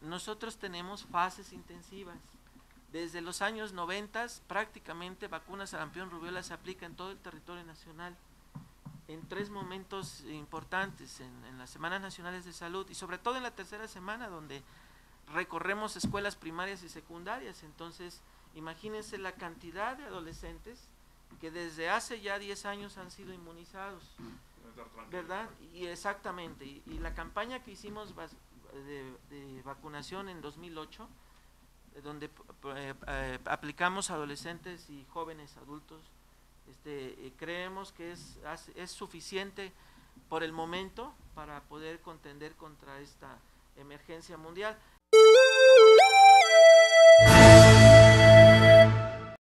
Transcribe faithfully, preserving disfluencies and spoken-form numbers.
nosotros tenemos fases intensivas. Desde los años noventa, prácticamente vacuna sarampión rubiola se aplica en todo el territorio nacional, en tres momentos importantes, en, en las Semanas Nacionales de Salud y sobre todo en la tercera semana, donde recorremos escuelas primarias y secundarias. Entonces, imagínense la cantidad de adolescentes que desde hace ya diez años han sido inmunizados, ¿verdad? Y exactamente, y, y la campaña que hicimos de, de vacunación en dos mil ocho, donde eh, eh, aplicamos a adolescentes y jóvenes adultos, este, eh, creemos que es, es suficiente por el momento para poder contender contra esta emergencia mundial.